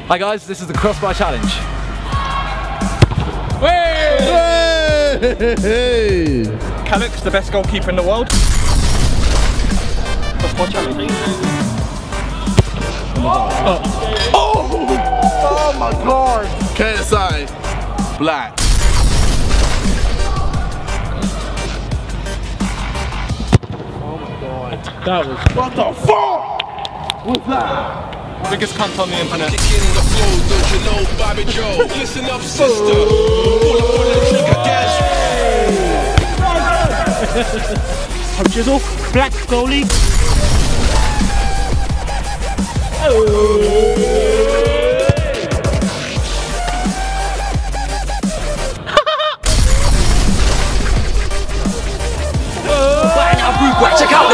Hi guys, this is the Crossbar Challenge. Hey! Canucks, the best goalkeeper in the world. Crossbar Challenge. Oh my god! KSI, black. Oh my god. That was... What the fuck? What's that? Biggest cunt on the internet. Listen up, sister. Jizzle, black goalie. Check out the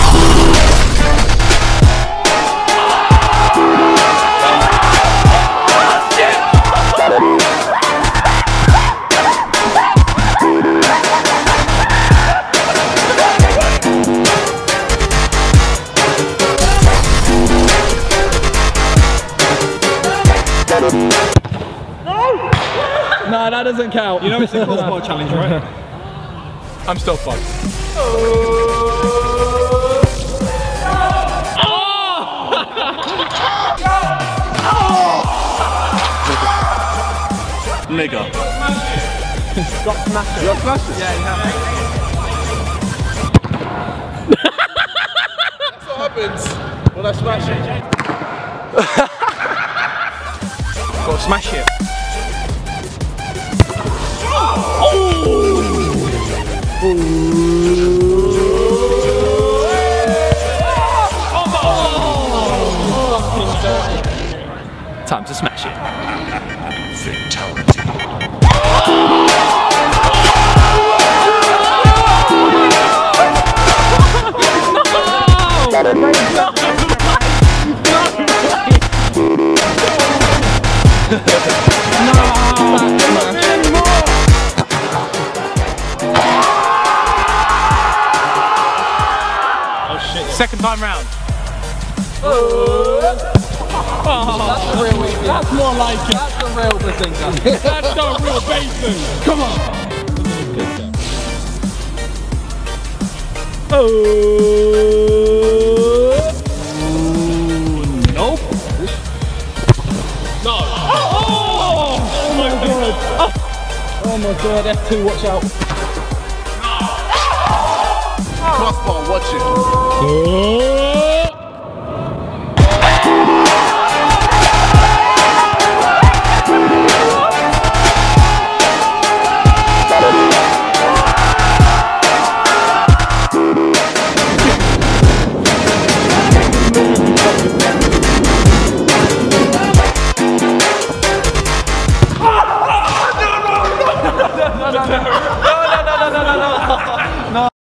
No, that doesn't count. You know it's the Crossbar Challenge, right? I'm still fucked. Nigga. Stop smashing. You're smashing? Yeah, you have. That's what happens when I smash it. Gotta smash it. time to smash it. Fatality. Second time round. That's the real easy. That's more like it. That's the real bazinga. That's the real basin. Come on. Nope. No. Oh my god. Oh my god, F2, watch out. Crossbar, watch it.